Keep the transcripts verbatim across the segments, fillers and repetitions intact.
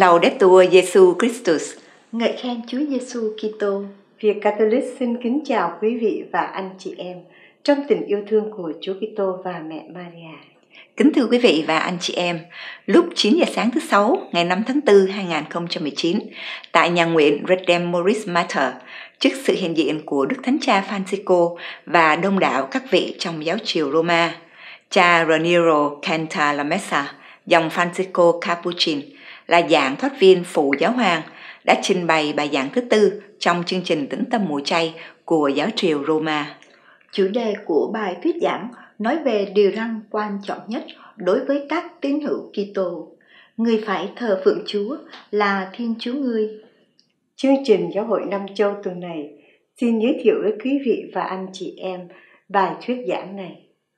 Laudetur Jesus Christus. Ngợi khen Chúa Giêsu Kitô. Việt Catholic xin kính chào quý vị và anh chị em trong tình yêu thương của Chúa Kitô và mẹ Maria. Kính thưa quý vị và anh chị em, lúc chín giờ sáng thứ Sáu ngày năm tháng tư hai nghìn không trăm mười chín, tại nhà nguyện Redeemoris Mater, trước sự hiện diện của Đức Thánh Cha Francisco và đông đảo các vị trong giáo triều Roma, cha Raniero Cantalamessa, dòng Francisco Capuchin, là giảng thoát viên phụ giáo hoàng, đã trình bày bài giảng thứ tư trong chương trình tĩnh tâm mùa chay của giáo triều Roma. Chủ đề của bài thuyết giảng nói về điều răn quan trọng nhất đối với các tín hữu Kitô: người phải thờ phượng Chúa là Thiên Chúa ngươi. Chương trình Giáo hội Năm Châu tuần này xin giới thiệu với quý vị và anh chị em bài thuyết giảng này.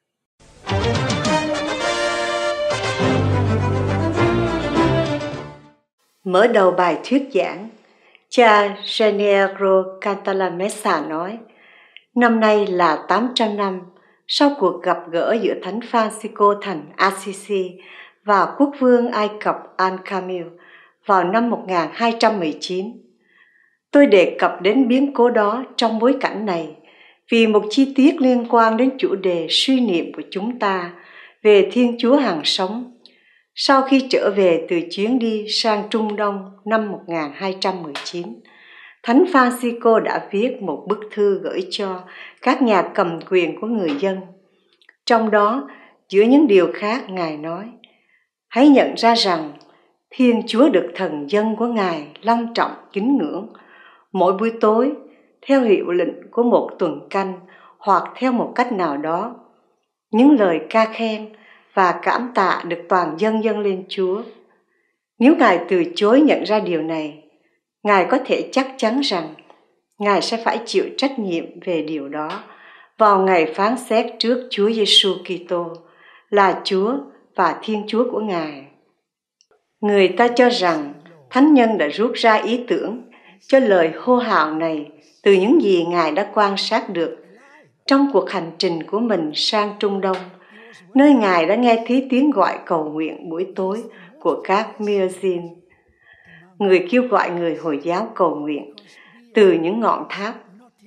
Mở đầu bài thuyết giảng, cha Raniero Cantalamessa nói, năm nay là tám trăm năm sau cuộc gặp gỡ giữa Thánh Francisco thành Assisi và quốc vương Ai Cập Al-Kamil vào năm một nghìn hai trăm mười chín. Tôi đề cập đến biến cố đó trong bối cảnh này vì một chi tiết liên quan đến chủ đề suy niệm của chúng ta về Thiên Chúa hằng sống. Sau khi trở về từ chuyến đi sang Trung Đông năm một nghìn hai trăm mười chín, Thánh Francisco đã viết một bức thư gửi cho các nhà cầm quyền của người dân. Trong đó, giữa những điều khác, Ngài nói, hãy nhận ra rằng Thiên Chúa được thần dân của Ngài long trọng kính ngưỡng. Mỗi buổi tối, theo hiệu lệnh của một tuần canh hoặc theo một cách nào đó, những lời ca khen và cảm tạ được toàn dân dâng lên Chúa. Nếu Ngài từ chối nhận ra điều này, Ngài có thể chắc chắn rằng Ngài sẽ phải chịu trách nhiệm về điều đó vào ngày phán xét trước Chúa Giêsu Kitô là Chúa và Thiên Chúa của Ngài. Người ta cho rằng Thánh Nhân đã rút ra ý tưởng cho lời hô hào này từ những gì Ngài đã quan sát được trong cuộc hành trình của mình sang Trung Đông, nơi Ngài đã nghe thấy tiếng gọi cầu nguyện buổi tối của các Muezzin, người kêu gọi người Hồi giáo cầu nguyện từ những ngọn tháp.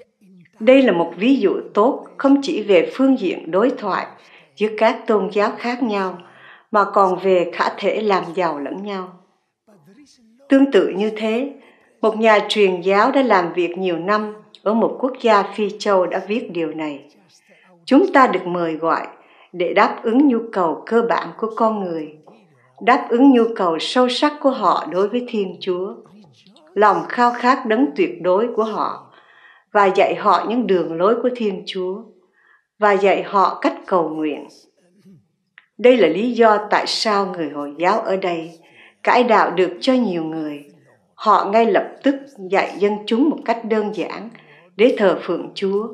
Đây là một ví dụ tốt không chỉ về phương diện đối thoại giữa các tôn giáo khác nhau, mà còn về khả thể làm giàu lẫn nhau. Tương tự như thế, một nhà truyền giáo đã làm việc nhiều năm ở một quốc gia Phi Châu đã viết điều này. Chúng ta được mời gọi để đáp ứng nhu cầu cơ bản của con người, đáp ứng nhu cầu sâu sắc của họ đối với Thiên Chúa, lòng khao khát đấng tuyệt đối của họ, và dạy họ những đường lối của Thiên Chúa, và dạy họ cách cầu nguyện. Đây là lý do tại sao người Hồi giáo ở đây cải đạo được cho nhiều người. Họ ngay lập tức dạy dân chúng một cách đơn giản để thờ phượng Chúa.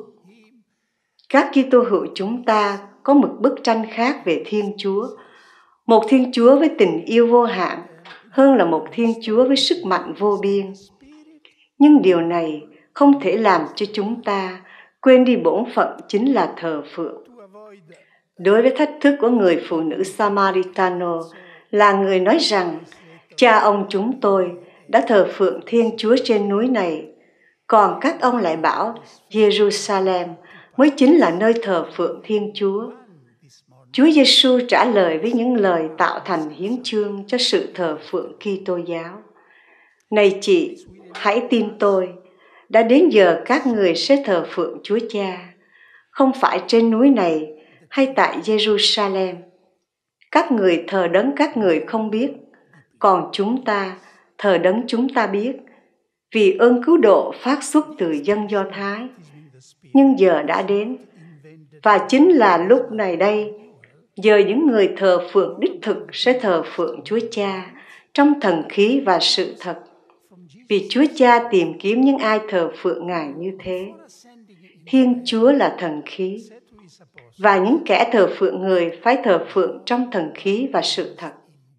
Các Kitô hữu chúng ta có một bức tranh khác về Thiên Chúa, một Thiên Chúa với tình yêu vô hạn hơn là một Thiên Chúa với sức mạnh vô biên. Nhưng điều này không thể làm cho chúng ta quên đi bổn phận chính là thờ phượng. Đối với thách thức của người phụ nữ Samaritano là người nói rằng cha ông chúng tôi đã thờ phượng Thiên Chúa trên núi này, còn các ông lại bảo Jerusalem mới chính là nơi thờ phượng Thiên Chúa. Chúa Giêsu trả lời với những lời tạo thành hiến chương cho sự thờ phượng Kitô giáo. Này chị, hãy tin tôi, đã đến giờ các người sẽ thờ phượng Chúa Cha, không phải trên núi này hay tại Jerusalem. Các người thờ đấng các người không biết, còn chúng ta thờ đấng chúng ta biết, vì ơn cứu độ phát xuất từ dân Do Thái. Nhưng giờ đã đến, và chính là lúc này đây, giờ những người thờ phượng đích thực sẽ thờ phượng Chúa Cha trong thần khí và sự thật, vì Chúa Cha tìm kiếm những ai thờ phượng Ngài như thế. Thiên Chúa là thần khí, và những kẻ thờ phượng người phải thờ phượng trong thần khí và sự thật.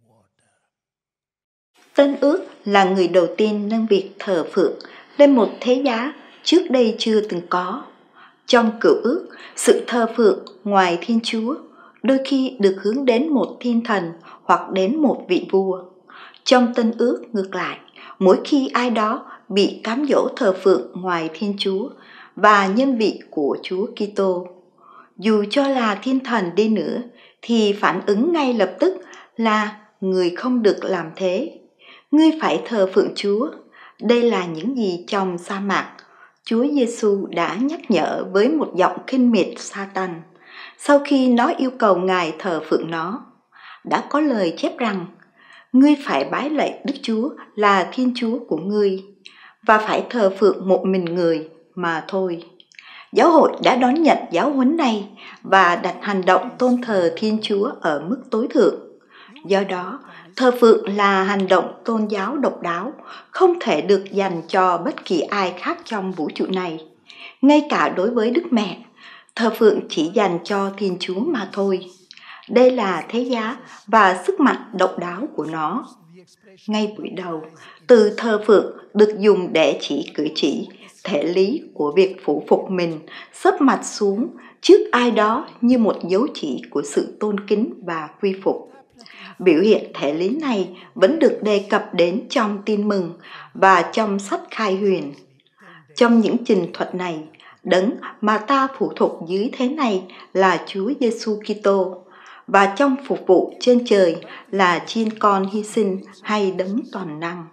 Tân ước là người đầu tiên nâng việc thờ phượng lên một thế giá trước đây chưa từng có. Trong Cựu ước, sự thờ phượng ngoài Thiên Chúa đôi khi được hướng đến một thiên thần hoặc đến một vị vua. Trong Tân Ước ngược lại, mỗi khi ai đó bị cám dỗ thờ phượng ngoài Thiên Chúa và nhân vị của Chúa Kitô, dù cho là thiên thần đi nữa, thì phản ứng ngay lập tức là người không được làm thế. Ngươi phải thờ phượng Chúa. Đây là những gì trong sa mạc Chúa Giêsu đã nhắc nhở với một giọng khinh miệt Satan sau khi nó yêu cầu Ngài thờ phượng nó. Đã có lời chép rằng, ngươi phải bái lạy Đức Chúa là Thiên Chúa của ngươi và phải thờ phượng một mình người mà thôi. Giáo hội đã đón nhận giáo huấn này và đặt hành động tôn thờ Thiên Chúa ở mức tối thượng. Do đó, thờ phượng là hành động tôn giáo độc đáo, không thể được dành cho bất kỳ ai khác trong vũ trụ này. Ngay cả đối với Đức Mẹ, thờ phượng chỉ dành cho Thiên Chúa mà thôi. Đây là thế giá và sức mạnh độc đáo của nó. Ngay buổi đầu, từ thờ phượng được dùng để chỉ cử chỉ, thể lý của việc phủ phục mình, sấp mặt xuống trước ai đó như một dấu chỉ của sự tôn kính và quy phục. Biểu hiện thể lý này vẫn được đề cập đến trong Tin Mừng và trong sách Khai Huyền. Trong những trình thuật này, đấng mà ta phụ thuộc dưới thế này là Chúa Giêsu Kitô, và trong phục vụ trên trời là chiên con hy sinh hay đấng toàn năng.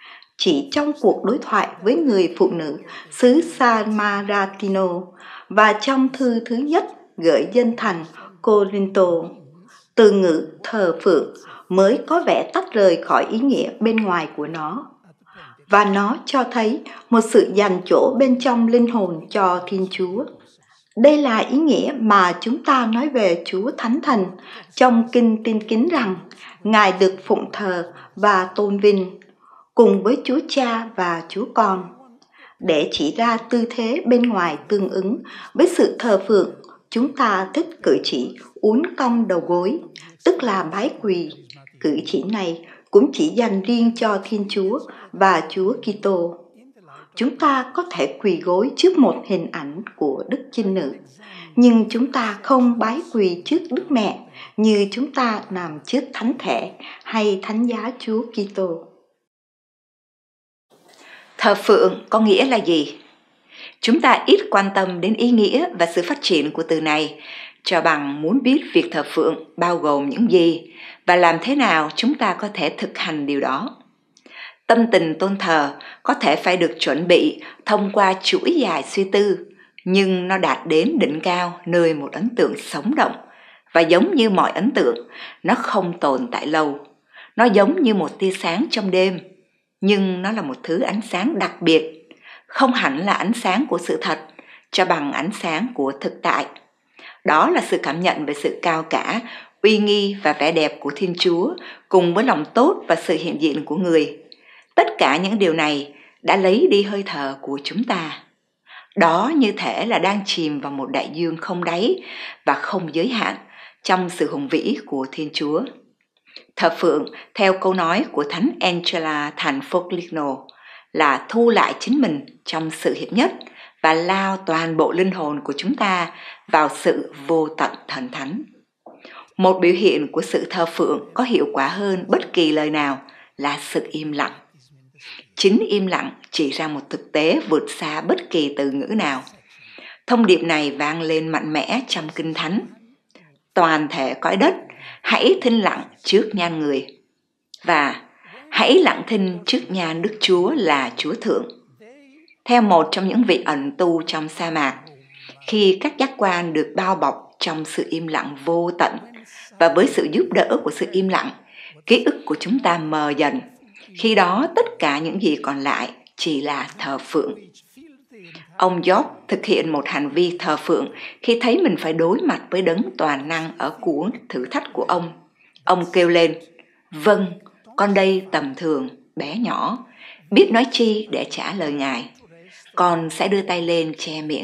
Chỉ trong cuộc đối thoại với người phụ nữ xứ Samaratino và trong thư thứ nhất gửi dân thành Cô-rinh-tô, từ ngữ thờ phượng mới có vẻ tách rời khỏi ý nghĩa bên ngoài của nó, và nó cho thấy một sự dành chỗ bên trong linh hồn cho Thiên Chúa. Đây là ý nghĩa mà chúng ta nói về Chúa Thánh Thần trong Kinh Tin Kính rằng Ngài được phụng thờ và tôn vinh cùng với Chúa Cha và Chúa Con, để chỉ ra tư thế bên ngoài tương ứng với sự thờ phượng. Chúng ta thích cử chỉ uốn cong đầu gối, tức là bái quỳ. Cử chỉ này cũng chỉ dành riêng cho Thiên Chúa và Chúa Kitô. Chúng ta có thể quỳ gối trước một hình ảnh của Đức Trinh Nữ, nhưng chúng ta không bái quỳ trước Đức Mẹ như chúng ta nằm trước Thánh Thể hay Thánh Giá Chúa Kitô. Thờ phượng có nghĩa là gì? Chúng ta ít quan tâm đến ý nghĩa và sự phát triển của từ này, cho bằng muốn biết việc thờ phượng bao gồm những gì và làm thế nào chúng ta có thể thực hành điều đó. Tâm tình tôn thờ có thể phải được chuẩn bị thông qua chuỗi dài suy tư, nhưng nó đạt đến đỉnh cao nơi một ấn tượng sống động. Và giống như mọi ấn tượng, nó không tồn tại lâu. Nó giống như một tia sáng trong đêm, nhưng nó là một thứ ánh sáng đặc biệt, không hẳn là ánh sáng của sự thật, cho bằng ánh sáng của thực tại. Đó là sự cảm nhận về sự cao cả, uy nghi và vẻ đẹp của Thiên Chúa, cùng với lòng tốt và sự hiện diện của người. Tất cả những điều này đã lấy đi hơi thở của chúng ta. Đó như thể là đang chìm vào một đại dương không đáy và không giới hạn trong sự hùng vĩ của Thiên Chúa. Thờ phượng, theo câu nói của Thánh Angela thành Foligno, là thu lại chính mình trong sự hiệp nhất và lao toàn bộ linh hồn của chúng ta vào sự vô tận thần thánh. Một biểu hiện của sự thờ phượng có hiệu quả hơn bất kỳ lời nào là sự im lặng. Chính im lặng chỉ ra một thực tế vượt xa bất kỳ từ ngữ nào. Thông điệp này vang lên mạnh mẽ trong Kinh Thánh. Toàn thể cõi đất, hãy thinh lặng trước nhan người, và hãy lặng thinh trước nhan Đức Chúa là Chúa Thượng. Theo một trong những vị ẩn tu trong sa mạc, khi các giác quan được bao bọc trong sự im lặng vô tận, và với sự giúp đỡ của sự im lặng, ký ức của chúng ta mờ dần. Khi đó tất cả những gì còn lại chỉ là thờ phượng. Ông Job thực hiện một hành vi thờ phượng khi thấy mình phải đối mặt với đấng toàn năng ở cuốn thử thách của ông. Ông kêu lên, vâng, con đây tầm thường, bé nhỏ, biết nói chi để trả lời Ngài. Con sẽ đưa tay lên che miệng.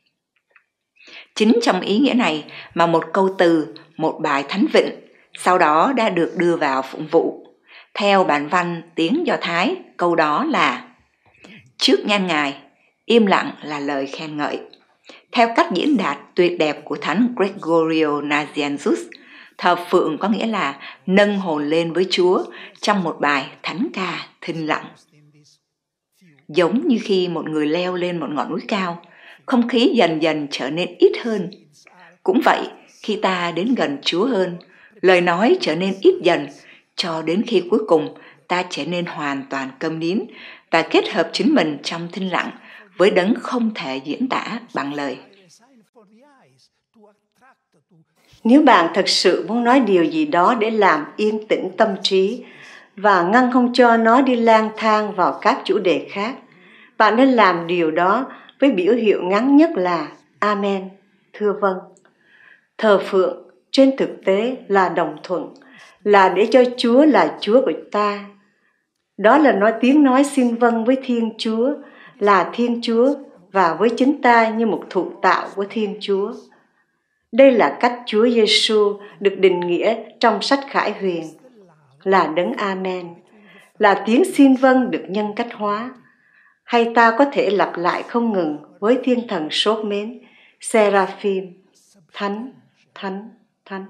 Chính trong ý nghĩa này mà một câu từ, một bài thánh vịnh sau đó đã được đưa vào phụng vụ. Theo bản văn tiếng Do Thái, câu đó là trước nhan Ngài, im lặng là lời khen ngợi. Theo cách diễn đạt tuyệt đẹp của Thánh Gregorio Nazianzus, Thờ phượng có nghĩa là nâng hồn lên với Chúa trong một bài thánh ca thinh lặng. Giống như khi một người leo lên một ngọn núi cao, không khí dần dần trở nên ít hơn. Cũng vậy, khi ta đến gần Chúa hơn, lời nói trở nên ít dần, cho đến khi cuối cùng ta trở nên hoàn toàn câm nín và kết hợp chính mình trong thinh lặng với đấng không thể diễn tả bằng lời. Nếu bạn thật sự muốn nói điều gì đó để làm yên tĩnh tâm trí và ngăn không cho nó đi lang thang vào các chủ đề khác, bạn nên làm điều đó với biểu hiệu ngắn nhất là Amen, thưa vâng. Thờ phượng trên thực tế là đồng thuận, là để cho Chúa là Chúa của ta. Đó là nói tiếng nói xin vâng với Thiên Chúa, là Thiên Chúa và với chính ta như một thụ tạo của Thiên Chúa. Đây là cách Chúa Giêsu được định nghĩa trong sách Khải Huyền, là đấng Amen, là tiếng xin vâng được nhân cách hóa. Hay ta có thể lặp lại không ngừng với thiên thần sốt mến, Seraphim, Thánh, Thánh, Thánh.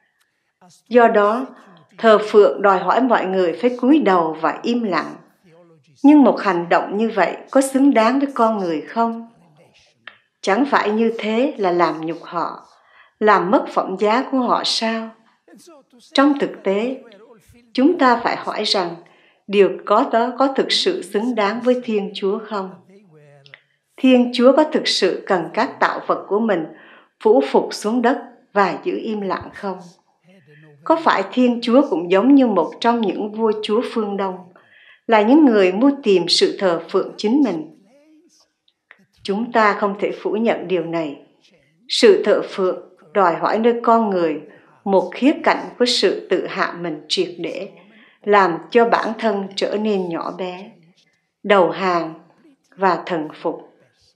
Do đó, thờ phượng đòi hỏi mọi người phải cúi đầu và im lặng. Nhưng một hành động như vậy có xứng đáng với con người không? Chẳng phải như thế là làm nhục họ, làm mất phẩm giá của họ sao? Trong thực tế, chúng ta phải hỏi rằng điều có đó có thực sự xứng đáng với Thiên Chúa không? Thiên Chúa có thực sự cần các tạo vật của mình phủ phục xuống đất và giữ im lặng không? Có phải Thiên Chúa cũng giống như một trong những vua chúa phương Đông, là những người mưu tìm sự thờ phượng chính mình? Chúng ta không thể phủ nhận điều này. Sự thờ phượng đòi hỏi nơi con người một khía cạnh của sự tự hạ mình triệt để, làm cho bản thân trở nên nhỏ bé, đầu hàng và thần phục.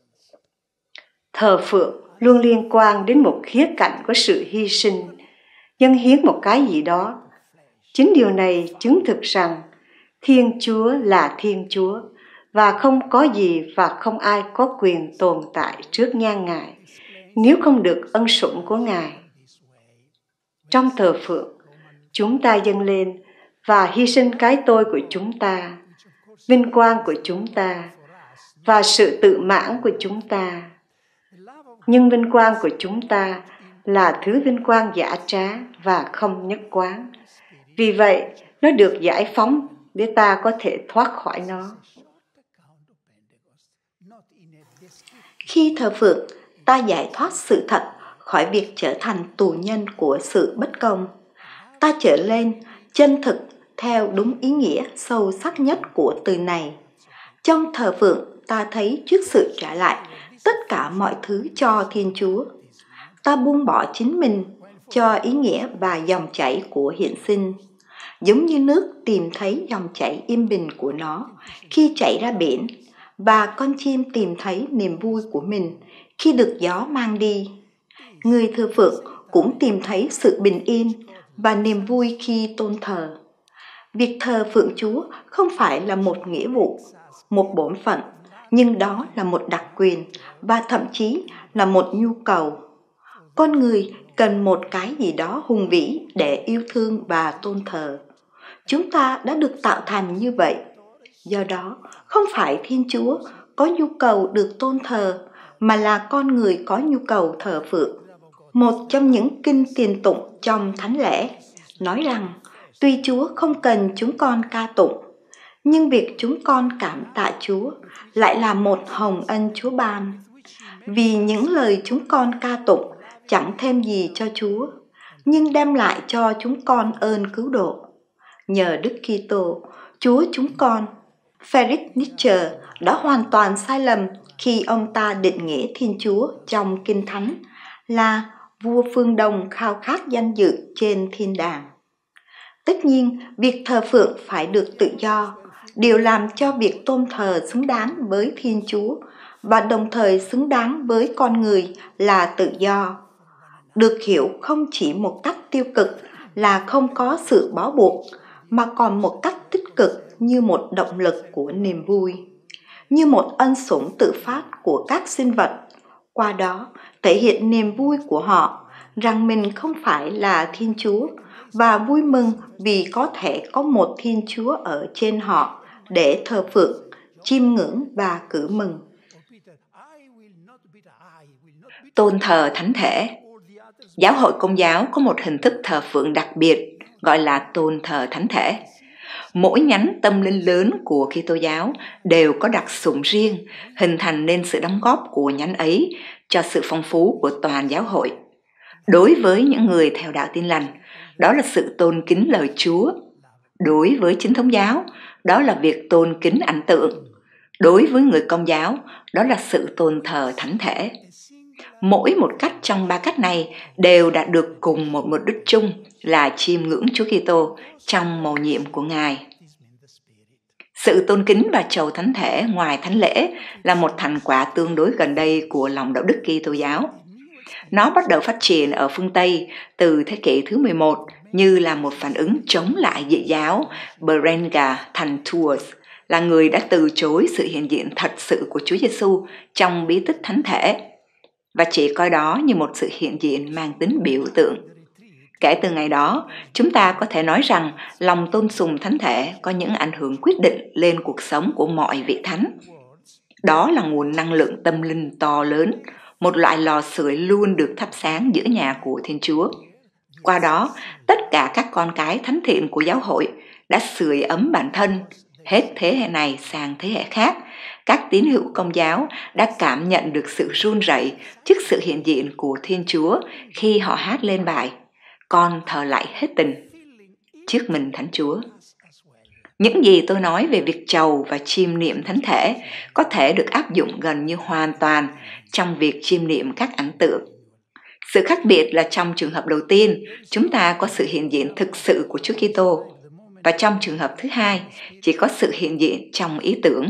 Thờ phượng luôn liên quan đến một khía cạnh của sự hy sinh, dâng hiến một cái gì đó. Chính điều này chứng thực rằng Thiên Chúa là Thiên Chúa và không có gì và không ai có quyền tồn tại trước nhan Ngài nếu không được ân sủng của Ngài. Trong thờ phượng, chúng ta dâng lên và hy sinh cái tôi của chúng ta, vinh quang của chúng ta và sự tự mãn của chúng ta. Nhưng vinh quang của chúng ta là thứ vinh quang giả trá và không nhất quán. Vì vậy, nó được giải phóng để ta có thể thoát khỏi nó. Khi thờ phượng, ta giải thoát sự thật khỏi việc trở thành tù nhân của sự bất công. Ta trở lên chân thực theo đúng ý nghĩa sâu sắc nhất của từ này. Trong thờ phượng, ta thấy trước sự trả lại tất cả mọi thứ cho Thiên Chúa. Ta buông bỏ chính mình cho ý nghĩa và dòng chảy của hiện sinh, giống như nước tìm thấy dòng chảy yên bình của nó khi chảy ra biển, và con chim tìm thấy niềm vui của mình khi được gió mang đi. Người thờ phượng cũng tìm thấy sự bình yên và niềm vui khi tôn thờ. Việc thờ phượng Chúa không phải là một nghĩa vụ, một bổn phận, nhưng đó là một đặc quyền và thậm chí là một nhu cầu. Con người cần một cái gì đó hùng vĩ để yêu thương và tôn thờ. Chúng ta đã được tạo thành như vậy. Do đó, không phải Thiên Chúa có nhu cầu được tôn thờ, mà là con người có nhu cầu thờ phượng. Một trong những kinh tiền tụng trong Thánh lễ nói rằng, tuy Chúa không cần chúng con ca tụng, nhưng việc chúng con cảm tạ Chúa lại là một hồng ân Chúa ban. Vì những lời chúng con ca tụng chẳng thêm gì cho Chúa, nhưng đem lại cho chúng con ơn cứu độ. Nhờ Đức Kitô, Chúa chúng con, Friedrich Nietzsche đã hoàn toàn sai lầm khi ông ta định nghĩa Thiên Chúa trong Kinh Thánh là vua phương Đông khao khát danh dự trên thiên đàng. Tất nhiên, việc thờ phượng phải được tự do, điều làm cho việc tôn thờ xứng đáng với Thiên Chúa và đồng thời xứng đáng với con người là tự do. Được hiểu không chỉ một cách tiêu cực là không có sự bó buộc, mà còn một cách tích cực như một động lực của niềm vui, như một ân sủng tự phát của các sinh vật, qua đó thể hiện niềm vui của họ rằng mình không phải là Thiên Chúa và vui mừng vì có thể có một Thiên Chúa ở trên họ để thờ phượng, chiêm ngưỡng và cử mừng. Tôn thờ thánh thể. Giáo hội Công giáo có một hình thức thờ phượng đặc biệt gọi là tôn thờ thánh thể. Mỗi nhánh tâm linh lớn của Kitô giáo đều có đặc dụng riêng, hình thành nên sự đóng góp của nhánh ấy cho sự phong phú của toàn giáo hội. Đối với những người theo đạo Tin lành, đó là sự tôn kính lời Chúa. Đối với chính thống giáo, đó là việc tôn kính ảnh tượng. Đối với người Công giáo, đó là sự tôn thờ thánh thể. Mỗi một cách trong ba cách này đều đạt được cùng một mục đích chung là chiêm ngưỡng Chúa Kitô trong mầu nhiệm của Ngài. Sự tôn kính và chầu thánh thể ngoài thánh lễ là một thành quả tương đối gần đây của lòng đạo đức Kitô giáo. Nó bắt đầu phát triển ở phương Tây từ thế kỷ thứ mười một như là một phản ứng chống lại dị giáo Berengar thành Tours, là người đã từ chối sự hiện diện thật sự của Chúa Giêsu trong bí tích thánh thể và chỉ coi đó như một sự hiện diện mang tính biểu tượng. Kể từ ngày đó, chúng ta có thể nói rằng lòng tôn sùng thánh thể có những ảnh hưởng quyết định lên cuộc sống của mọi vị thánh. Đó là nguồn năng lượng tâm linh to lớn, một loại lò sưởi luôn được thắp sáng giữa nhà của Thiên Chúa. Qua đó, tất cả các con cái thánh thiện của giáo hội đã sưởi ấm bản thân, hết thế hệ này sang thế hệ khác. Các tín hữu Công giáo đã cảm nhận được sự run rẩy trước sự hiện diện của Thiên Chúa khi họ hát lên bài Con thờ lạy hết tình trước mình Thánh Chúa. Những gì tôi nói về việc chầu và chiêm niệm thánh thể có thể được áp dụng gần như hoàn toàn trong việc chiêm niệm các ảnh tượng. Sự khác biệt là trong trường hợp đầu tiên, chúng ta có sự hiện diện thực sự của Chúa Kitô, và trong trường hợp thứ hai, chỉ có sự hiện diện trong ý tưởng.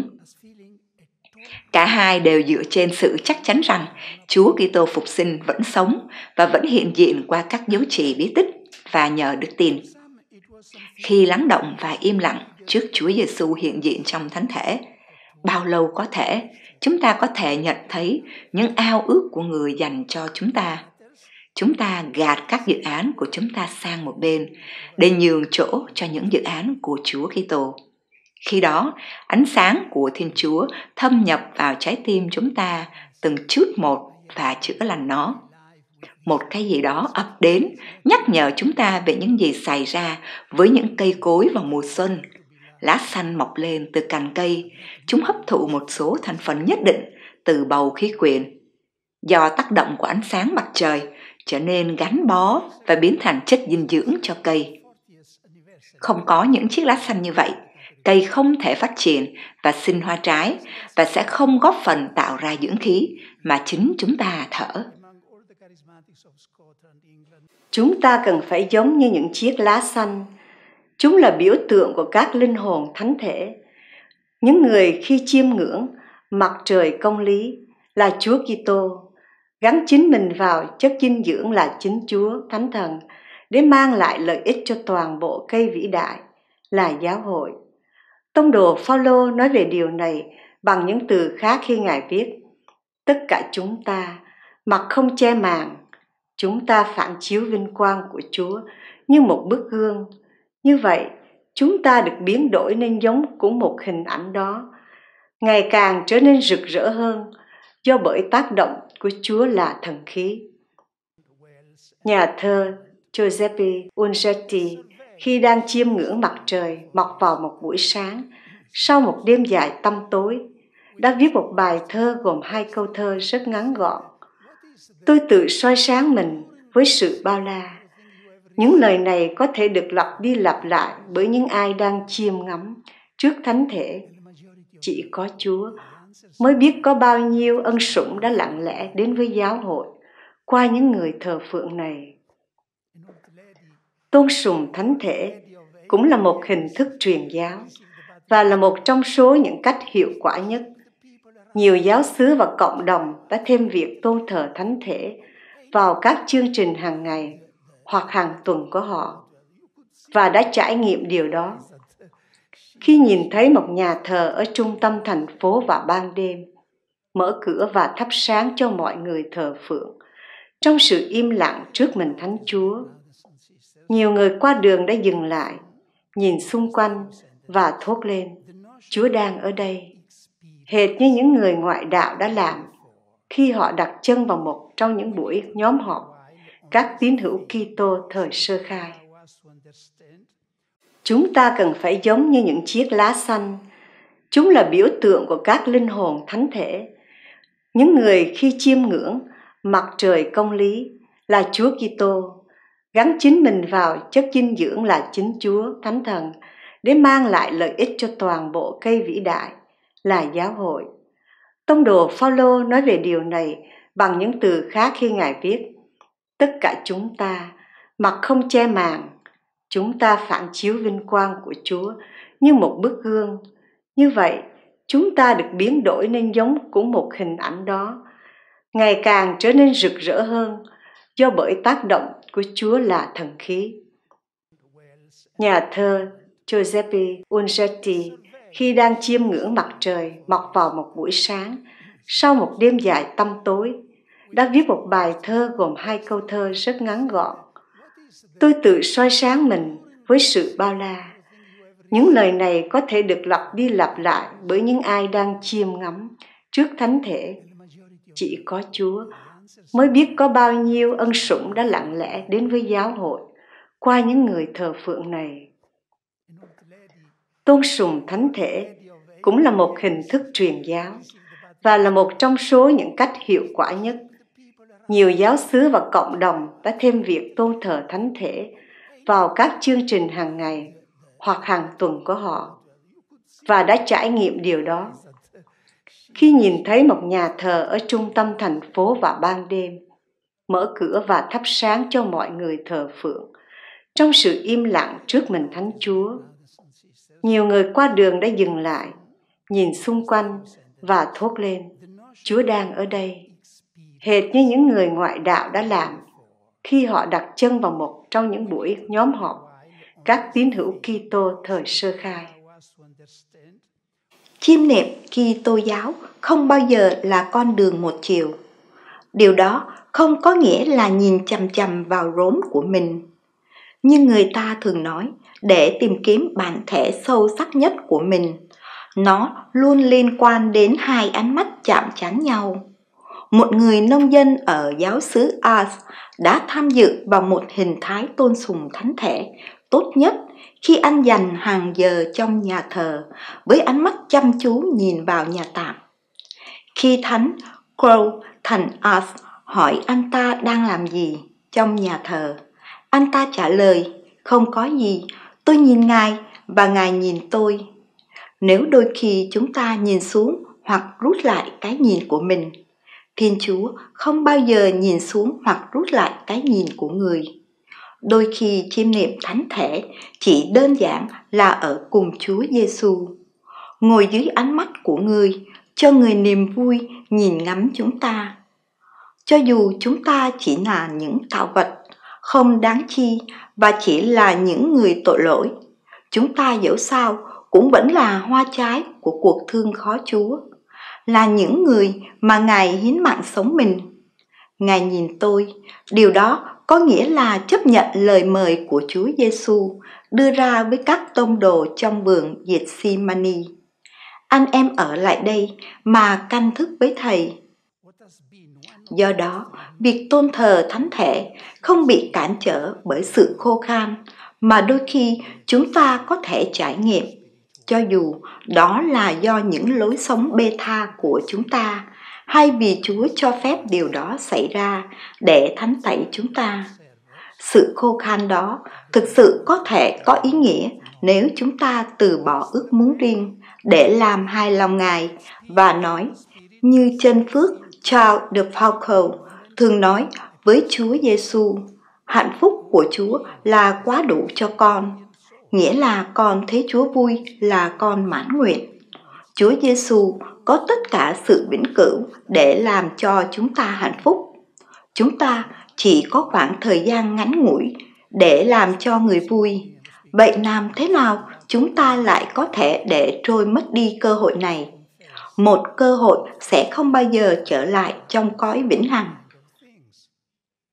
Cả hai đều dựa trên sự chắc chắn rằng Chúa Kitô phục sinh vẫn sống và vẫn hiện diện qua các dấu chỉ bí tích và nhờ đức tin. Khi lắng động và im lặng trước Chúa Giêsu hiện diện trong thánh thể, bao lâu có thể, chúng ta có thể nhận thấy những ao ước của người dành cho chúng ta. Chúng ta gạt các dự án của chúng ta sang một bên để nhường chỗ cho những dự án của Chúa Kitô. Khi đó, ánh sáng của Thiên Chúa thâm nhập vào trái tim chúng ta từng chút một và chữa lành nó. Một cái gì đó ập đến, nhắc nhở chúng ta về những gì xảy ra với những cây cối vào mùa xuân. Lá xanh mọc lên từ cành cây, chúng hấp thụ một số thành phần nhất định từ bầu khí quyển. Do tác động của ánh sáng mặt trời, trở nên gắn bó và biến thành chất dinh dưỡng cho cây. Không có những chiếc lá xanh như vậy, cây không thể phát triển và sinh hoa trái và sẽ không góp phần tạo ra dưỡng khí mà chính chúng ta thở. Chúng ta cần phải giống như những chiếc lá xanh. Chúng là biểu tượng của các linh hồn thánh thể. Những người khi chiêm ngưỡng mặt trời công lý là Chúa Kitô, gắn chính mình vào chất dinh dưỡng là chính Chúa Thánh Thần để mang lại lợi ích cho toàn bộ cây vĩ đại là giáo hội. Tông đồ Phaolô nói về điều này bằng những từ khác khi Ngài viết: tất cả chúng ta, mặc không che màn, chúng ta phản chiếu vinh quang của Chúa như một bức gương. Như vậy, chúng ta được biến đổi nên giống của một hình ảnh đó, ngày càng trở nên rực rỡ hơn do bởi tác động của Chúa là thần khí. Nhà thơ Giuseppe Unzetti khi đang chiêm ngưỡng mặt trời mọc vào một buổi sáng sau một đêm dài tăm tối đã viết một bài thơ gồm hai câu thơ rất ngắn gọn. Tôi tự soi sáng mình với sự bao la. Những lời này có thể được lặp đi lặp lại bởi những ai đang chiêm ngắm trước thánh thể. Chỉ có Chúa mới biết có bao nhiêu ân sủng đã lặng lẽ đến với giáo hội qua những người thờ phượng này. Tôn sùng thánh thể cũng là một hình thức truyền giáo và là một trong số những cách hiệu quả nhất. Nhiều giáo xứ và cộng đồng đã thêm việc tôn thờ thánh thể vào các chương trình hàng ngày hoặc hàng tuần của họ và đã trải nghiệm điều đó. Khi nhìn thấy một nhà thờ ở trung tâm thành phố vào ban đêm, mở cửa và thắp sáng cho mọi người thờ phượng, trong sự im lặng trước mình Thánh Chúa. Nhiều người qua đường đã dừng lại, nhìn xung quanh và thốt lên, Chúa đang ở đây, hệt như những người ngoại đạo đã làm khi họ đặt chân vào một trong những buổi nhóm họp các tín hữu Kitô thời sơ khai. Chúng ta cần phải giống như những chiếc lá xanh. Chúng là biểu tượng của các linh hồn thánh thể. Những người khi chiêm ngưỡng mặt trời công lý là Chúa Kitô, gắn chính mình vào chất dinh dưỡng là chính Chúa Thánh Thần để mang lại lợi ích cho toàn bộ cây vĩ đại là giáo hội. Tông đồ Phaolô nói về điều này bằng những từ khác khi Ngài viết: tất cả chúng ta, mặc không che màn, chúng ta phản chiếu vinh quang của Chúa như một bức gương. Như vậy, chúng ta được biến đổi nên giống của một hình ảnh đó, ngày càng trở nên rực rỡ hơn do bởi tác động của Chúa là thần khí. Nhà thơ Giuseppe Unzetti khi đang chiêm ngưỡng mặt trời mọc vào một buổi sáng sau một đêm dài tăm tối đã viết một bài thơ gồm hai câu thơ rất ngắn gọn. Tôi tự soi sáng mình với sự bao la. Những lời này có thể được lặp đi lặp lại bởi những ai đang chiêm ngắm trước thánh thể. Chỉ có Chúa mới biết có bao nhiêu ân sủng đã lặng lẽ đến với giáo hội qua những người thờ phượng này. Tôn sùng thánh thể cũng là một hình thức truyền giáo và là một trong số những cách hiệu quả nhất. Nhiều giáo xứ và cộng đồng đã thêm việc tôn thờ thánh thể vào các chương trình hàng ngày hoặc hàng tuần của họ và đã trải nghiệm điều đó. Khi nhìn thấy một nhà thờ ở trung tâm thành phố vào ban đêm, mở cửa và thắp sáng cho mọi người thờ phượng, trong sự im lặng trước mình Thánh Chúa, nhiều người qua đường đã dừng lại, nhìn xung quanh và thốt lên, Chúa đang ở đây, hệt như những người ngoại đạo đã làm khi họ đặt chân vào một trong những buổi nhóm họp các tín hữu Kitô thời sơ khai. Chiêm niệm Kitô giáo không bao giờ là con đường một chiều. Điều đó không có nghĩa là nhìn chằm chằm vào rốn của mình. Như người ta thường nói, để tìm kiếm bản thể sâu sắc nhất của mình, nó luôn liên quan đến hai ánh mắt chạm trán nhau. Một người nông dân ở giáo xứ Ars đã tham dự vào một hình thái tôn sùng thánh thể tốt nhất khi anh dành hàng giờ trong nhà thờ với ánh mắt chăm chú nhìn vào nhà tạm. Khi thánh Crow thành Ars hỏi anh ta đang làm gì trong nhà thờ, anh ta trả lời, không có gì, tôi nhìn Ngài và Ngài nhìn tôi. Nếu đôi khi chúng ta nhìn xuống hoặc rút lại cái nhìn của mình, Thiên Chúa không bao giờ nhìn xuống hoặc rút lại cái nhìn của người. Đôi khi chiêm niệm thánh thể chỉ đơn giản là ở cùng Chúa Giêsu, ngồi dưới ánh mắt của người, cho người niềm vui nhìn ngắm chúng ta. Cho dù chúng ta chỉ là những tạo vật không đáng chi và chỉ là những người tội lỗi, chúng ta dẫu sao cũng vẫn là hoa trái của cuộc thương khó Chúa, là những người mà Ngài hiến mạng sống mình. Ngài nhìn tôi, điều đó có nghĩa là chấp nhận lời mời của Chúa Giêsu đưa ra với các tông đồ trong vườn Gethsemani. Anh em ở lại đây mà canh thức với Thầy. Do đó, việc tôn thờ thánh thể không bị cản trở bởi sự khô khan mà đôi khi chúng ta có thể trải nghiệm, cho dù đó là do những lối sống bê tha của chúng ta hay vì Chúa cho phép điều đó xảy ra để thánh tẩy chúng ta. Sự khô khan đó thực sự có thể có ý nghĩa nếu chúng ta từ bỏ ước muốn riêng để làm hài lòng Ngài và nói, như chân phước Charles de Foucault thường nói với Chúa Giêsu, hạnh phúc của Chúa là quá đủ cho con, nghĩa là con thấy Chúa vui là con mãn nguyện. Chúa Giêsu có tất cả sự vĩnh cửu để làm cho chúng ta hạnh phúc. Chúng ta chỉ có khoảng thời gian ngắn ngủi để làm cho người vui. Vậy làm thế nào chúng ta lại có thể để trôi mất đi cơ hội này? Một cơ hội sẽ không bao giờ trở lại trong cõi vĩnh hằng.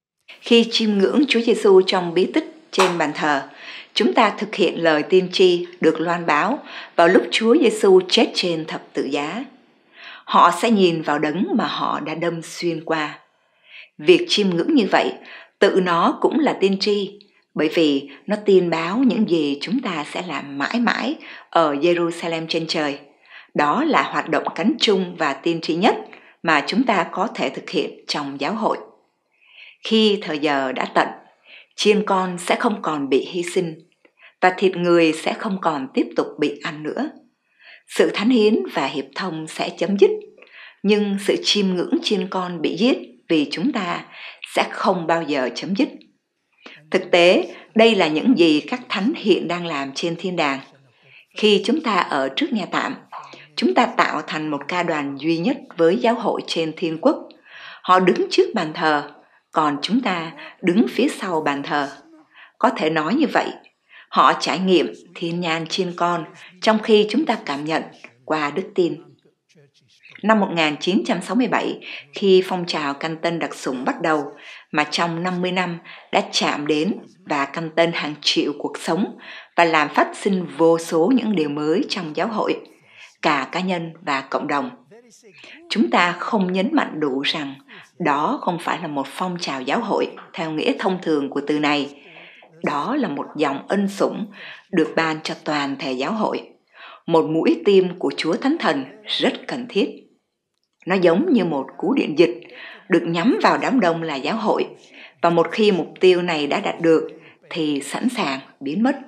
Khi chiêm ngưỡng Chúa Giêsu trong bí tích trên bàn thờ, chúng ta thực hiện lời tiên tri được loan báo vào lúc Chúa Giêsu chết trên thập tự giá. Họ sẽ nhìn vào đấng mà họ đã đâm xuyên qua. Việc chiêm ngưỡng như vậy, tự nó cũng là tiên tri, bởi vì nó tiên báo những gì chúng ta sẽ làm mãi mãi ở Jerusalem trên trời. Đó là hoạt động cánh chung và tiên tri nhất mà chúng ta có thể thực hiện trong giáo hội. Khi thời giờ đã tận, chiên con sẽ không còn bị hy sinh, và thịt người sẽ không còn tiếp tục bị ăn nữa. Sự thánh hiến và hiệp thông sẽ chấm dứt, nhưng sự chiêm ngưỡng chiên con bị giết vì chúng ta sẽ không bao giờ chấm dứt. Thực tế, đây là những gì các thánh hiện đang làm trên thiên đàng. Khi chúng ta ở trước nhà tạm, chúng ta tạo thành một ca đoàn duy nhất với giáo hội trên thiên quốc. Họ đứng trước bàn thờ, còn chúng ta đứng phía sau bàn thờ. Có thể nói như vậy, họ trải nghiệm thiên nhàn chiên con trong khi chúng ta cảm nhận qua đức tin. Năm một nghìn chín trăm sáu mươi bảy, khi phong trào Canh Tân đặc sủng bắt đầu, mà trong năm mươi năm đã chạm đến và canh tân hàng triệu cuộc sống và làm phát sinh vô số những điều mới trong giáo hội, cả cá nhân và cộng đồng. Chúng ta không nhấn mạnh đủ rằng đó không phải là một phong trào giáo hội theo nghĩa thông thường của từ này. Đó là một dòng ân sủng được ban cho toàn thể giáo hội, một mũi tim của Chúa Thánh Thần rất cần thiết. Nó giống như một cú điện dịch được nhắm vào đám đông là giáo hội, và một khi mục tiêu này đã đạt được thì sẵn sàng biến mất.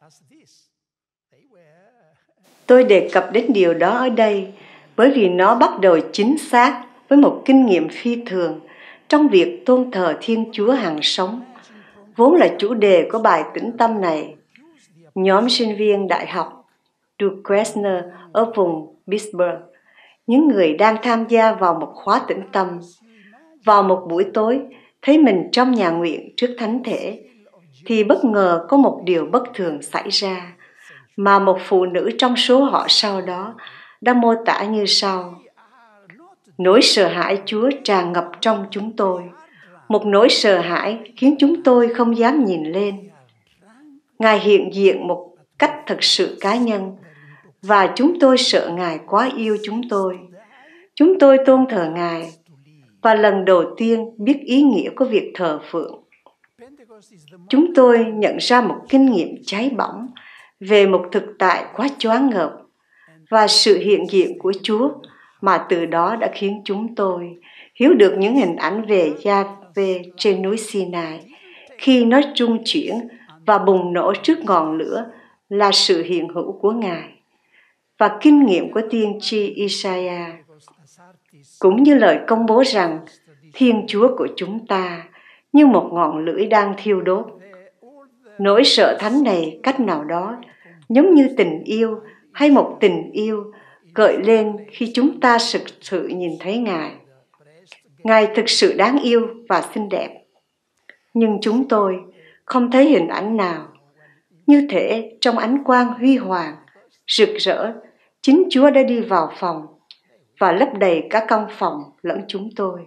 Tôi đề cập đến điều đó ở đây bởi vì nó bắt đầu chính xác với một kinh nghiệm phi thường trong việc tôn thờ Thiên Chúa hằng sống, vốn là chủ đề của bài tĩnh tâm này. Nhóm sinh viên đại học Duquesne ở vùng Pittsburgh, những người đang tham gia vào một khóa tĩnh tâm, vào một buổi tối thấy mình trong nhà nguyện trước thánh thể, thì bất ngờ có một điều bất thường xảy ra mà một phụ nữ trong số họ sau đó đã mô tả như sau: nỗi sợ hãi Chúa tràn ngập trong chúng tôi, một nỗi sợ hãi khiến chúng tôi không dám nhìn lên. Ngài hiện diện một cách thật sự cá nhân, và chúng tôi sợ Ngài quá yêu chúng tôi. Chúng tôi tôn thờ Ngài, và lần đầu tiên biết ý nghĩa của việc thờ phượng. Chúng tôi nhận ra một kinh nghiệm cháy bỏng về một thực tại quá choáng ngợp và sự hiện diện của Chúa, mà từ đó đã khiến chúng tôi hiểu được những hình ảnh về Gia-vê trên núi Sinai khi nó trung chuyển và bùng nổ trước ngọn lửa là sự hiện hữu của Ngài, và kinh nghiệm của tiên tri Isaiah, cũng như lời công bố rằng Thiên Chúa của chúng ta như một ngọn lưỡi đang thiêu đốt. Nỗi sợ thánh này cách nào đó giống như tình yêu hay một tình yêu gợi lên khi chúng ta thực sự nhìn thấy Ngài. Ngài thực sự đáng yêu và xinh đẹp. Nhưng chúng tôi không thấy hình ảnh nào. Như thể trong ánh quang huy hoàng, rực rỡ, chính Chúa đã đi vào phòng và lấp đầy cả căn phòng lẫn chúng tôi.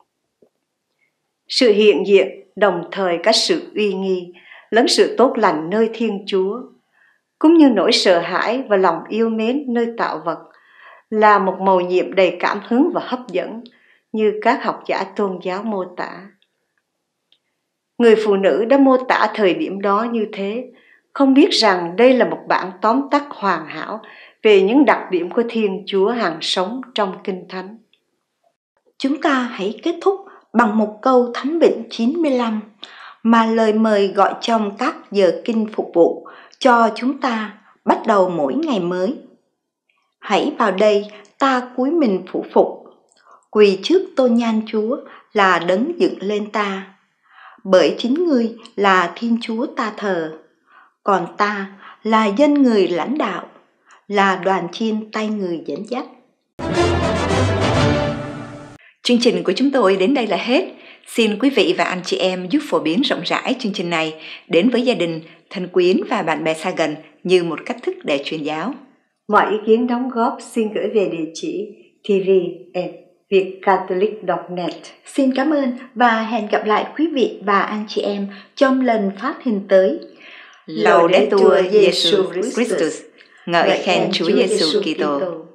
Sự hiện diện đồng thời cả sự uy nghi lẫn sự tốt lành nơi Thiên Chúa, cũng như nỗi sợ hãi và lòng yêu mến nơi tạo vật, là một mầu nhiệm đầy cảm hứng và hấp dẫn như các học giả tôn giáo mô tả. Người phụ nữ đã mô tả thời điểm đó như thế, không biết rằng đây là một bản tóm tắt hoàn hảo về những đặc điểm của Thiên Chúa hằng sống trong Kinh Thánh. Chúng ta hãy kết thúc bằng một câu Thánh Vịnh chín mươi lăm mà lời mời gọi trong các giờ kinh phục vụ cho chúng ta bắt đầu mỗi ngày mới. Hãy vào đây ta cúi mình phủ phục, quỳ trước tôn nhan Chúa là đấng dựng lên ta, bởi chính ngươi là Thiên Chúa ta thờ, còn ta là dân người lãnh đạo, là đoàn chiên tay người dẫn dắt. Chương trình của chúng tôi đến đây là hết. Xin quý vị và anh chị em giúp phổ biến rộng rãi chương trình này đến với gia đình, thân quyến và bạn bè xa gần như một cách thức để truyền giáo. Mọi ý kiến đóng góp xin gửi về địa chỉ tvn việt catholic chấm net. Xin cảm ơn và hẹn gặp lại quý vị và anh chị em trong lần phát hình tới. Laudetur Jesu Christus, ngợi khen Chúa Giêsu Kitô.